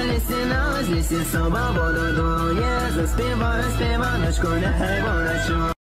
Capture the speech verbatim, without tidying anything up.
Палестина, здесь и свободу дует. Заспеваю, спеваночку для хайваночку.